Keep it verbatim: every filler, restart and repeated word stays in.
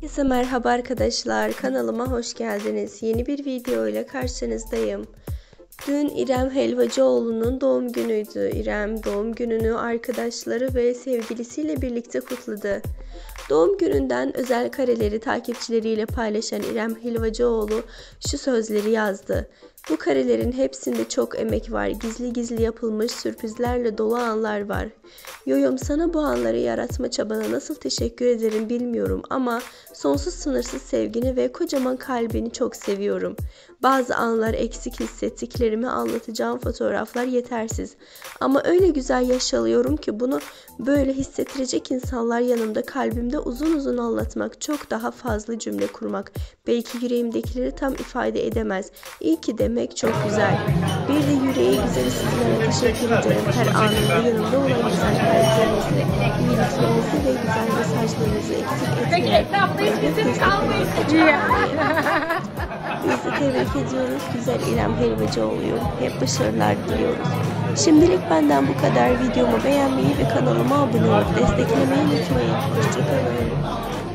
Herkese merhaba arkadaşlar, kanalıma hoş geldiniz. Yeni bir video ile karşınızdayım. Dün İrem Helvacıoğlu'nun doğum günüydü. İrem doğum gününü arkadaşları ve sevgilisiyle birlikte kutladı. Doğum gününden özel kareleri takipçileriyle paylaşan İrem Helvacıoğlu şu sözleri yazdı. Bu karelerin hepsinde çok emek var. Gizli gizli yapılmış sürprizlerle dolu anlar var. Yoyom, sana bu anları yaratma çabana nasıl teşekkür ederim bilmiyorum ama sonsuz sınırsız sevgini ve kocaman kalbini çok seviyorum. Bazı anlar eksik, hissettiklerimi anlatacağım fotoğraflar yetersiz. Ama öyle güzel yaşalıyorum ki bunu böyle hissettirecek insanlar yanımda, kalbimde uzun uzun anlatmak, çok daha fazla cümle kurmak belki yüreğimdekileri tam ifade edemez. İyi ki demek çok güzel. Bir de yüreği güzel sizlere teşekkür ederim. Her anında yanımda olan güzel kalplerinizi, iyiliklerinizi ve güzel mesajlarınızı eksik etmeyin. Bizi tebrik ediyoruz. Güzel İrem Helvacıoğlu'yu hep başarılar diliyoruz. Şimdilik benden bu kadar. Videomu beğenmeyi ve kanalıma abone olup desteklemeyi unutmayın. Hoşçakalın.